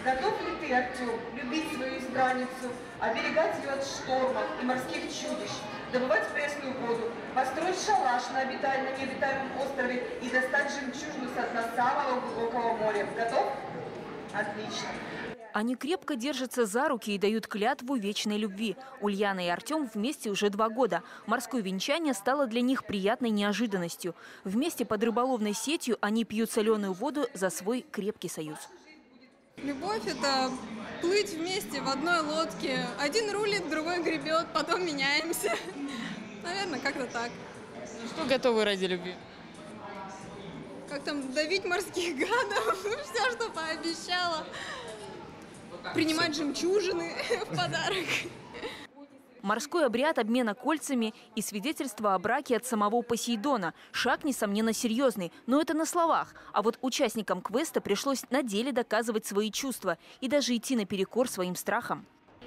Готов ли ты, Артем, любить свою избранницу, оберегать ее от штормов и морских чудищ, добывать пресную воду, построить шалаш на необитаемом острове и достать жемчужину со дна самого глубокого моря? Готов? Отлично. Они крепко держатся за руки и дают клятву вечной любви. Ульяна и Артем вместе уже 2 года. Морское венчание стало для них приятной неожиданностью. Вместе под рыболовной сетью они пьют соленую воду за свой крепкий союз. Любовь – это плыть вместе в одной лодке. Один рулит, другой гребет, потом меняемся. Наверное, как-то так. Что готовы ради любви? Как там, давить морских гадов, все, что пообещала. Принимать жемчужины в подарок. Морской обряд обмена кольцами и свидетельство о браке от самого Посейдона. Шаг, несомненно, серьезный, но это на словах. А вот участникам квеста пришлось на деле доказывать свои чувства и даже идти наперекор своим страхам.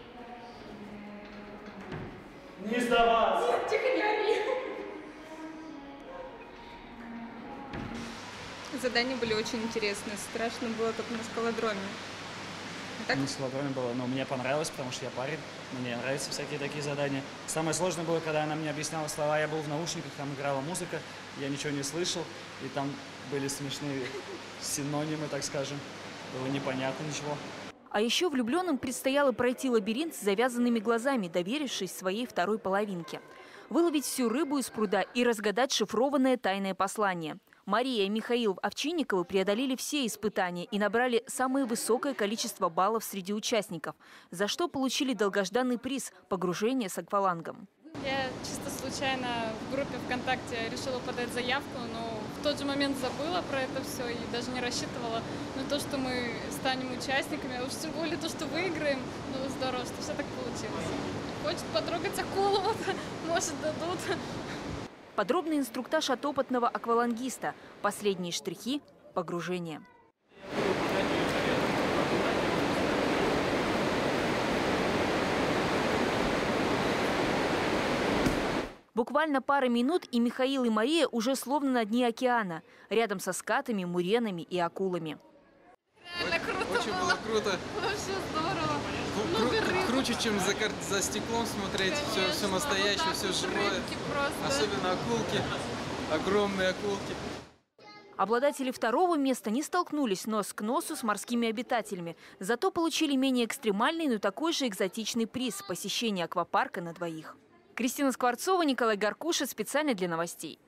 Не сдаваться! Нет, тихо, не ори! Задания были очень интересные. Страшно было только на скалодроме. Так? На скалодроме было, но мне понравилось, потому что я парень, мне нравятся всякие такие задания. Самое сложное было, когда она мне объясняла слова, я был в наушниках, там играла музыка, я ничего не слышал, и там были смешные синонимы, так скажем, было непонятно ничего. А еще влюбленным предстояло пройти лабиринт с завязанными глазами, доверившись своей второй половинке. Выловить всю рыбу из пруда и разгадать шифрованное тайное послание. Мария и Михаил Овчинниковы преодолели все испытания и набрали самое высокое количество баллов среди участников, за что получили долгожданный приз – погружение с аквалангом. Я чисто случайно в группе ВКонтакте решила подать заявку, но в тот же момент забыла про это все и даже не рассчитывала на то, что мы станем участниками, а уж тем более то, что выиграем. Ну, здорово, что все так получилось. Хочет потрогать акулу, вот, может, дадут. Подробный инструктаж от опытного аквалангиста. Последние штрихи – погружение. Буквально пара минут, и Михаил и Мария уже словно на дне океана, рядом со скатами, муренами и акулами. Реально круто очень было. Круто. Вообще здорово. Круче, чем за стеклом смотреть. Конечно, все настоящее, вот все вот живое. просто. Особенно акулки, огромные акулки. Обладатели второго места не столкнулись нос к носу с морскими обитателями, зато получили менее экстремальный, но такой же экзотичный приз – посещение аквапарка на 2. Кристина Скворцова, Николай Гаркуша. Специально для новостей.